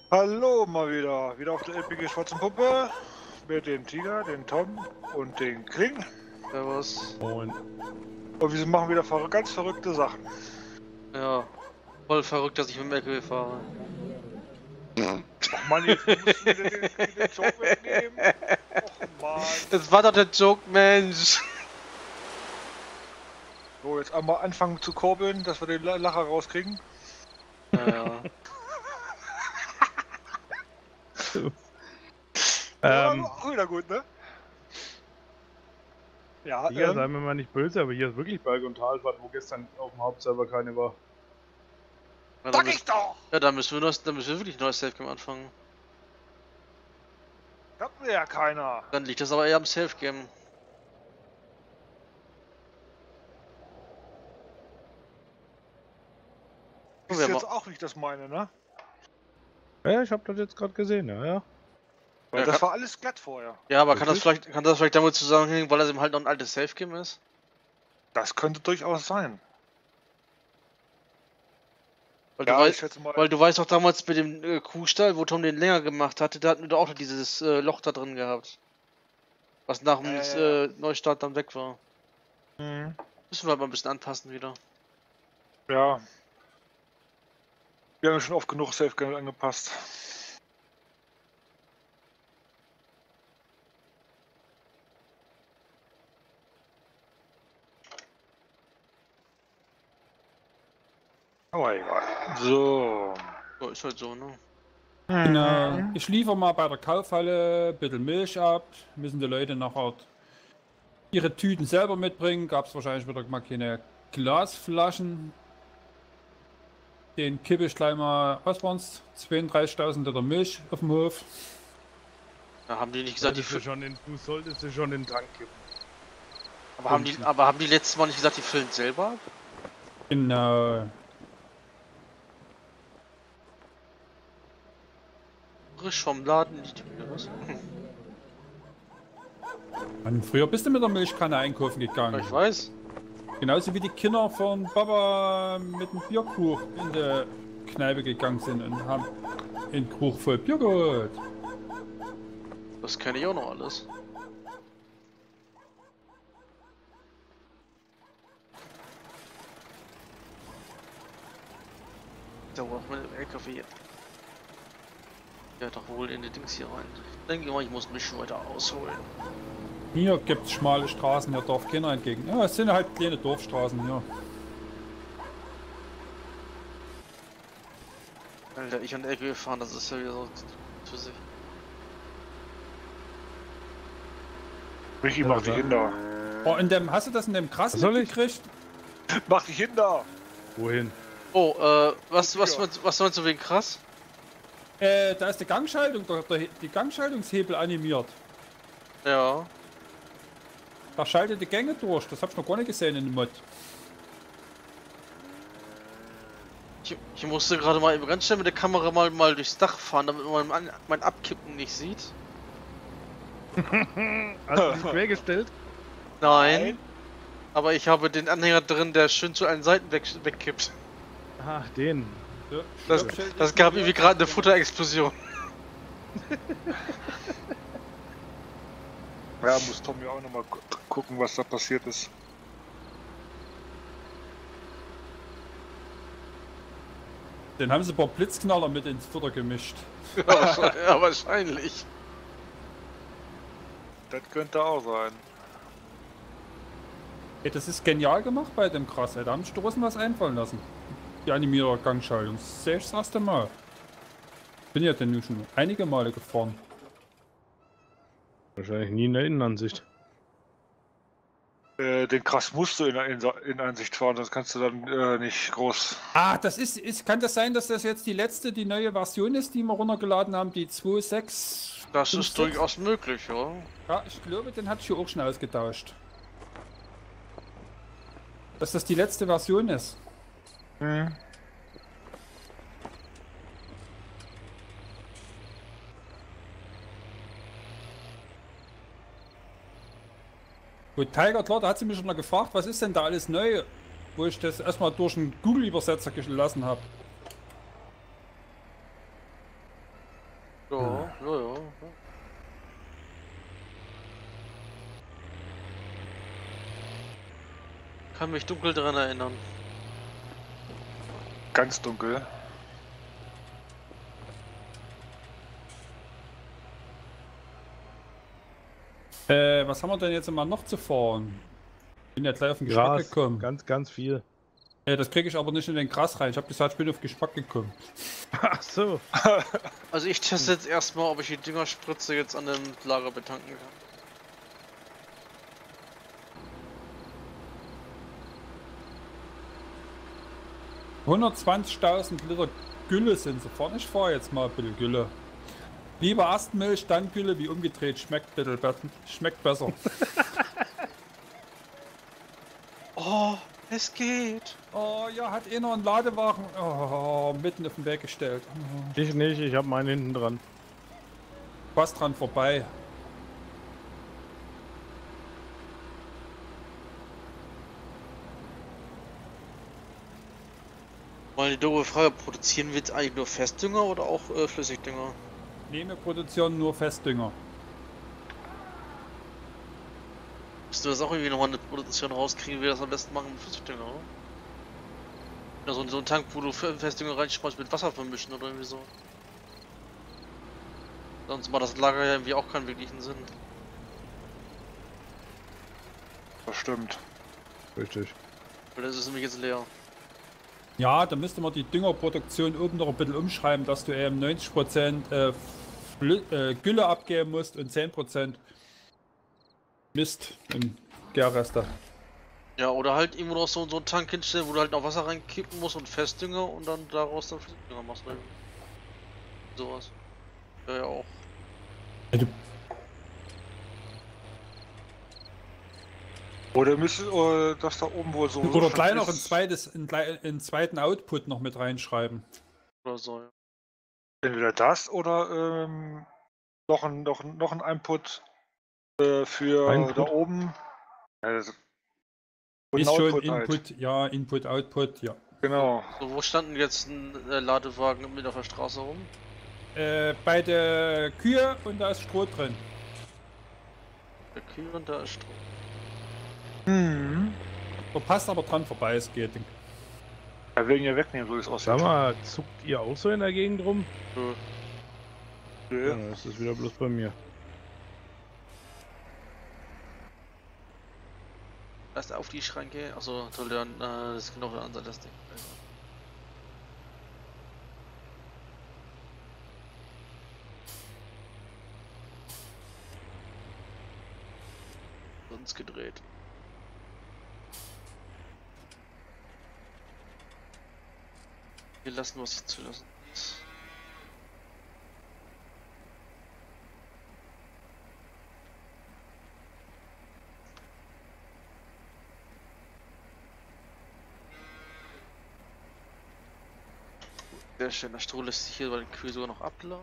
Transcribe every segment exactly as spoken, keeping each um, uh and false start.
Hallo mal wieder, wieder auf der L P G Schwarzen Puppe mit dem Tiger, den Tom und den Kling. Servus. Moin. Und wir machen wieder ver ganz verrückte Sachen. Ja, voll verrückt, dass ich mit dem L K W fahre. Ach Mann, jetzt musst du wieder den, den Joke wegnehmen. Och Mann. Das war doch der Joke, Mensch. So, jetzt einmal anfangen zu kurbeln, dass wir den Lacher rauskriegen. Naja. Ja, ähm, auch wieder gut, ne? Ja, hier, ähm, seien wir mal nicht böse, aber hier ist wirklich Berg- und Talfahrt, wo gestern auf dem Hauptserver keine war. Ja, dann sag müssen, ich doch! ja, dann müssen wir, neues, dann müssen wir wirklich ein neues Safe-Game anfangen. Hatten wir ja keiner. Dann liegt das aber eher am Safe-Game. Ist wir jetzt ma- auch nicht das meine, ne? Ja, ich hab das jetzt gerade gesehen, ja, ja. Weil Ja, das kann- war alles glatt vorher. Ja, aber kann das, Wirklich? vielleicht, kann das vielleicht damit zusammenhängen, weil das eben halt noch ein altes Safe-Game ist? Das könnte durchaus sein. Weil, Ja, du ich weißt, schätze mal. weil du weißt doch damals mit dem äh, Kuhstall, wo Tom den länger gemacht hatte, da hatten wir doch auch noch dieses äh, Loch da drin gehabt. Was nach dem Ja, ja, ja. äh, Neustart dann weg war. Mhm. Müssen wir aber ein bisschen anpassen wieder. Ja. Wir haben schon oft genug Safe Game angepasst. Aber egal. So. So, ist halt so, ne? Genau. Ich liefere mal bei der Kaufhalle ein bisschen Milch ab. Müssen die Leute nachher ihre Tüten selber mitbringen. Gab es wahrscheinlich wieder mal keine Glasflaschen. Den kippe ich gleich mal, was waren's? zweiunddreißigtausend Liter Milch auf dem Hof. Da haben die nicht gesagt, die Solltest du, füllen. schon in, du solltest du schon in den Tank kippen. Aber haben die, aber haben die letztes Mal nicht gesagt, die füllen selber ab? Genau. Frisch vom Laden, nicht oder was? Und früher bist du mit der Milchkanne einkaufen Ja, gegangen. ich weiß. Genauso wie die Kinder von Papa mit dem Bierkrug in der Kneipe gegangen sind und haben einen Krug voll Bier geholt. Das kenne ich auch noch alles. Da braucht man den L K W. Ja, doch wohl in die Dings hier rein. Ich denke mal, ich muss mich schon weiter ausholen. Hier gibt es schmale Straßen, hier darf keiner entgegen. Ja, es sind halt kleine Dorfstraßen hier. Alter, ich und L K W fahren, das ist ja wieder so für sich. Michi, mach dich hinter. Oh, in dem, hast du das in dem krass Was soll ich? mitgekriegt? Mach dich hinter! Wohin? Oh, äh, was, was, was, was meinst du wegen krass? Äh, da ist die Gangschaltung, der, der, die Gangschaltungshebel animiert. Ja. Da schaltet die Gänge durch, das hab ich noch gar nicht gesehen in dem Mod. Ich, ich musste gerade mal eben ganz schnell mit der Kamera mal, mal durchs Dach fahren, damit man mein, mein Abkippen nicht sieht. Hast du dich quergestellt? Nein. Nein. Aber ich habe den Anhänger drin, der schön zu allen Seiten weg, wegkippt. Ach, den. Ja, Das, Stoppschild das ist gab nur- irgendwie gerade eine Futterexplosion. Ja, muss Tom ja auch nochmal gucken, was da passiert ist. Den haben sie ein paar Blitzknaller mit ins Futter gemischt. Ja, wahrscheinlich- ja, wahrscheinlich. Das könnte auch sein. Ey, das ist genial gemacht bei dem Krass, ey. Da haben sich die Russen was einfallen lassen. Die animierte Gangschaltung. Das sehe ich das erste Mal. Bin ja denn nun schon einige Male gefahren. Wahrscheinlich nie in der Innenansicht. Äh, den Krass musst du in, in, in Ansicht fahren, das kannst du dann äh, nicht groß. Ah, das ist, ist. Kann das sein, dass das jetzt die letzte, die neue Version ist, die wir runtergeladen haben? Die zwei Punkt sechs? Das fünf, ist sechs? durchaus möglich, ja. Ja, ich glaube, den hat hier auch schon ausgetauscht. Dass das die letzte Version ist. Hm. Gut, Tiger, klar, da hat sie mich schon mal gefragt, was ist denn da alles neu? Wo ich das erstmal durch einen Google-Übersetzer gelassen habe. Ja, ja, ja. ja. Kann mich dunkel daran erinnern. Ganz dunkel. Äh, was haben wir denn jetzt immer noch zu fahren? Bin ja gleich auf den Geschmack Gras, gekommen. ganz, ganz viel. Äh, das kriege ich aber nicht in den Gras rein. Ich habe gesagt, ich bin auf Geschmack gekommen. Ach so. Also ich teste jetzt erstmal, ob ich die Düngerspritze jetzt an dem Lager betanken kann. hundertzwanzigtausend Liter Gülle sind sie vorne. Ich fahre jetzt mal ein bisschen Gülle. Lieber erst Milch, dann Gülle, wie umgedreht. Schmeckt, bitte, be schmeckt besser. Oh, es geht. Oh ja, hat einer einen Ladewagen oh, mitten auf den Weg gestellt. Oh, Ich nicht, ich habe meinen hinten dran. fast dran vorbei. Mal die doofe Frage, produzieren wir jetzt eigentlich nur Festdünger oder auch äh, Flüssigdünger? Nehme Produktion nur Festdünger. Musst du das auch irgendwie nochmal eine Produktion rauskriegen, wie wir das am besten machen mit Flüssigdünger, oder? Ja, so, so ein Tank, wo du Festdünger reinschmeißt mit Wasser vermischen oder irgendwie so. Sonst macht das Lager ja irgendwie auch keinen wirklichen Sinn. Das stimmt. Richtig. Weil das ist nämlich jetzt leer. Ja, da müsste man die Düngerproduktion oben noch ein bisschen umschreiben, dass du eben neunzig Prozent äh, äh, Gülle abgeben musst und zehn Prozent Mist und Gärreste. Ja, oder halt irgendwo noch so, so einen Tank hinstellen, wo du halt noch Wasser reinkippen musst und Festdünger und dann daraus dann Flüssigdünger machst. Oder sowas. Ja, ja auch. Ja, du, Oder müsste äh, das da oben wohl so. oder so gleich schon noch ein ist. zweites, einen, klei- einen zweiten Output noch mit reinschreiben. Oder so, ja. Entweder das oder ähm, noch ein, noch, ein- noch ein Input äh, für Input? da oben. Ja, das, und Ist ein schon Output halt. Input, ja, Input, Output, ja. Genau. So, wo standen jetzt ein äh, Ladewagen mit auf der Straße rum? Äh, bei der Kühe und da ist Stroh drin. Der Kühl und da ist Strom. Hm. Da passt aber dran vorbei, es geht. Ja, wegen ja wegnehmen, so ist es aussieht. Sag mal, zuckt ihr auch so in der Gegend rum? Nö. Nö. Ja, das ist wieder bloß bei mir. Erst auf die Schranke. Achso, toll, dann äh, das ist genau der andere das Ding. Sonst gedreht. Wir lassen, was zu lassen ist. Sehr schön, der Stroh lässt sich hier bei den Kühe sogar noch abladen.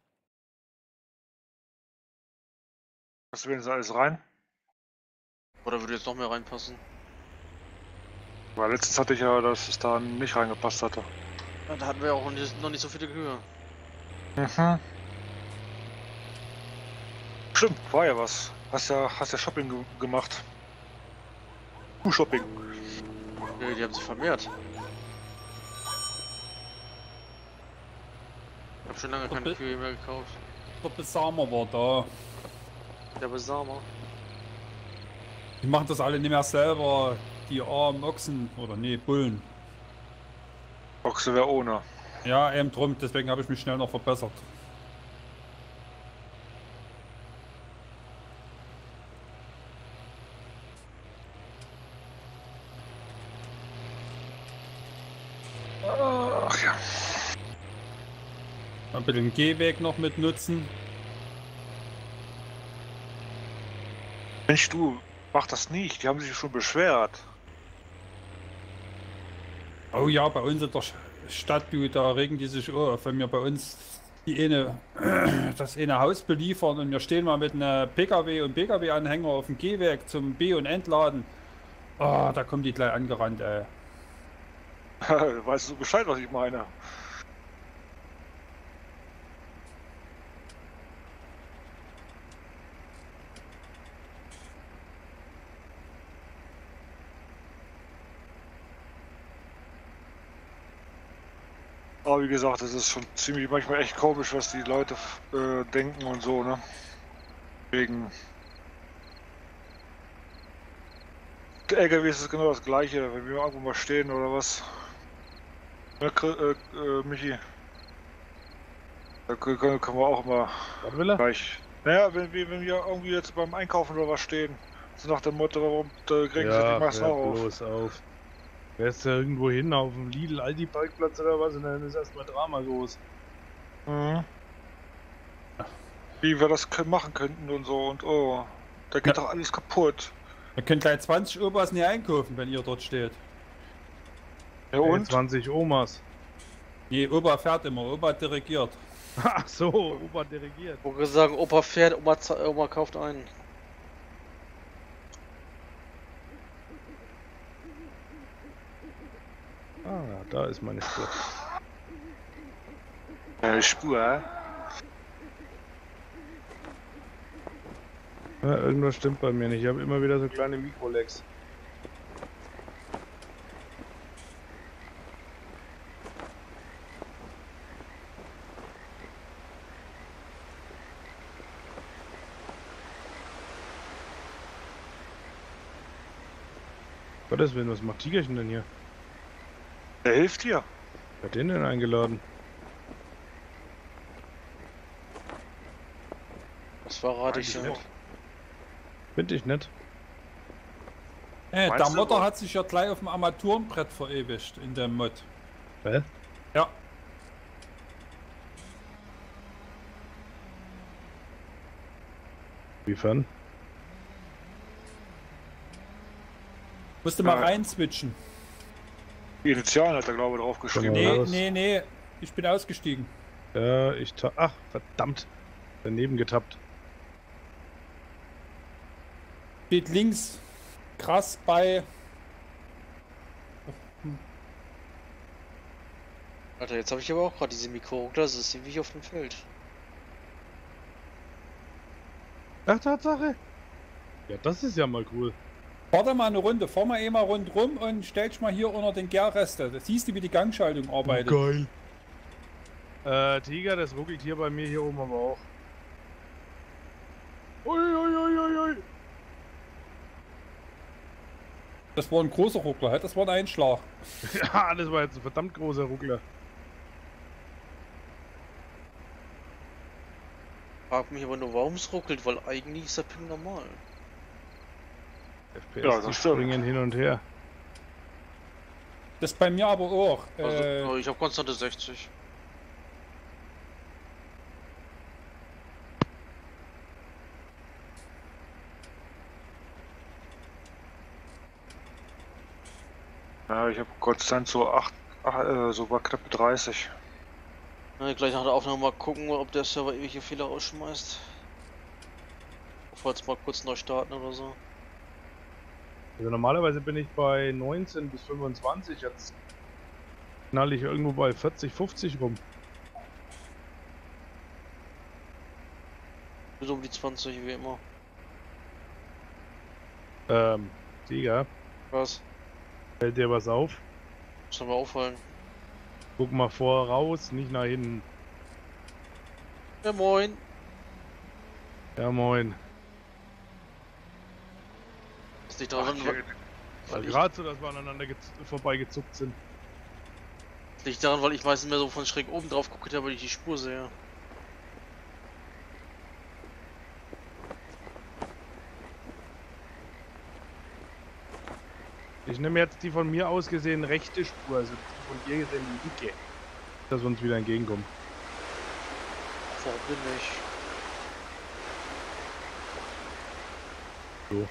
Hast du wenigstens alles rein? Oder würde jetzt noch mehr reinpassen? Weil letztens hatte ich ja, dass es da nicht reingepasst hatte. Ja, da hatten wir ja auch nicht, noch nicht so viele Kühe. Mhm. Stimmt, war ja was. Hast ja, hast ja Shopping ge gemacht. Kuh-Shopping. Ja, die haben sich vermehrt. Ich habe schon lange keine Doppel- Kühe mehr gekauft. Der Besamer war da. Der Besamer. Die machen das alle nicht mehr selber. Die armen Ochsen, oder nee, Bullen. Ochse wäre ohne. Ja, eben drum, deswegen habe ich mich schnell noch verbessert. Ach ja. Ein bisschen den Gehweg noch mit nutzen. Mensch, du, mach das nicht. Die haben sich schon beschwert. Oh ja, bei uns in der Sch- Stadt, du, da regen die sich auf, wenn wir bei uns die eine, das eine Haus beliefern und wir stehen mal mit einem P K W und P K W-Anhänger auf dem Gehweg zum B- und Entladen. Oh, da kommen die gleich angerannt, ey. Weißt du Bescheid, was ich meine? Aber wie gesagt, das ist schon ziemlich manchmal echt komisch, was die Leute äh, denken und so, ne? Wegen der L K W ist es genau das gleiche, wenn wir irgendwo mal stehen oder was. Ja, äh, äh, Michi. Da können, können wir auch immer Was will er? gleich. Naja, wenn wir, wenn wir irgendwie jetzt beim Einkaufen oder was stehen, so nach dem Motto, warum da kriegen sie Ja, die meisten hör auch auf. bloß auf. Wärst du irgendwo hin auf dem Lidl Aldi Parkplatz oder was und dann ist erstmal Drama groß. Mhm. Wie wir das können, machen könnten und so und oh, da geht Ja. doch alles kaputt. Ihr könnt gleich zwanzig Opas nicht einkaufen, wenn ihr dort steht. Ja Ey, und? zwanzig Omas. Nee, Opa fährt immer, Opa dirigiert. Ach so, Opa dirigiert. Wo wir sagen, Opa fährt, Oma, za- Oma kauft ein. Ah, da ist meine Spur. Ja, Spur, hä? Ja, irgendwas stimmt bei mir nicht. Ich habe immer wieder so kleine Mikrolecks. Gottes Willen, was macht Tigerchen denn hier? Der hilft dir. Wer hat den denn eingeladen? Das verrate ich Eigentlich ja. nicht. Finde ich nicht. Äh, Meinst der du Modder wohl? hat sich ja gleich auf dem Armaturenbrett verewigt in dem Mod. Hä? Ja. Inwiefern? Musste mal Ja. rein switchen. Die Initialen hat er, glaube ich, drauf geschrieben. Genau. Nee, raus. nee, nee. Ich bin ausgestiegen. Ja, ich ta... Ach, verdammt. Daneben getappt. Steht links krass bei. Alter, jetzt habe ich aber auch gerade diese Mikro, das ist wie auf dem Feld. Ach, Tatsache. Ja, das ist ja mal cool. Fahr da mal eine Runde, fahr mal eh mal rundrum und stell dich mal hier unter den Gärreste. Da siehst du, wie die Gangschaltung arbeitet. Geil. Äh, Tiger, das ruckelt hier bei mir hier oben aber auch. Ui, ui, ui, ui, ui. Das war ein großer Ruckler, hä? Das war ein Einschlag. Ja, das war jetzt ein verdammt großer Ruckler. Frag mich aber nur, warum es ruckelt, weil eigentlich ist das Ping normal. F P S, Ja, die das stimmt. springen hin und her. Das bei mir aber auch. Also, Äh, oh, ich habe konstante sechzig. Ja, ich habe konstant so acht, äh, so war knapp dreißig. Ja, gleich nach der Aufnahme mal gucken, ob der Server irgendwelche Fehler ausschmeißt. Bevor jetzt mal kurz neu starten oder so. Also normalerweise bin ich bei neunzehn bis fünfundzwanzig, jetzt knall ich irgendwo bei vierzig, fünfzig rum. Bis um die zwanzig wie immer. Ähm, Tiger, Was? fällt dir was auf? Muss aber auffallen. Guck mal vor, raus, nicht nach hinten. Ja moin. Ja, moin. Ist nicht daran, Ach, weil, Weil weil ich, gerade so, dass wir aneinander vorbeigezuckt sind. nicht daran, weil ich meistens mehr so von schräg oben drauf gucke, damit ich die Spur sehe. Ich nehme jetzt die von mir aus gesehen rechte Spur, also die von dir gesehen die linke. Dass wir uns wieder entgegenkommen. Warum denn nicht? So.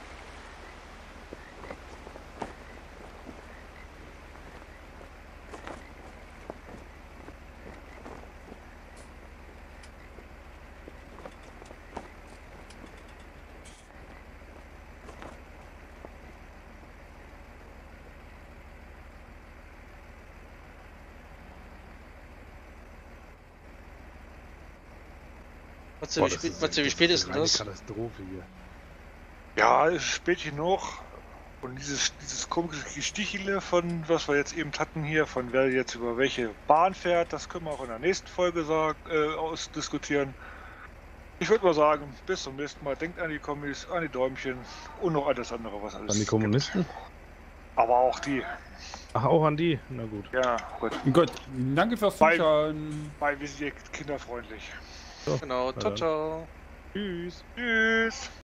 Matze, Boah, wie, das spät, ist- Matze, wie das spät ist eine denn das? Katastrophe hier. Ja, ist spät genug. Und dieses, dieses komische Gestichele von, was wir jetzt eben hatten hier, von wer jetzt über welche Bahn fährt, das können wir auch in der nächsten Folge sagen, äh, ausdiskutieren. Ich würde mal sagen, bis zum nächsten Mal. Denkt an die Kommis, an die Däumchen und noch alles andere, was alles An die Kommunisten? gibt. Aber auch die. Ach, auch an die? Na gut. Ja, gut. Gut, danke fürs Bei- Zuschauen. Weil wir sind ja kinderfreundlich. So, Genau, na ciao, dann. ciao. Tschüss. Tschüss.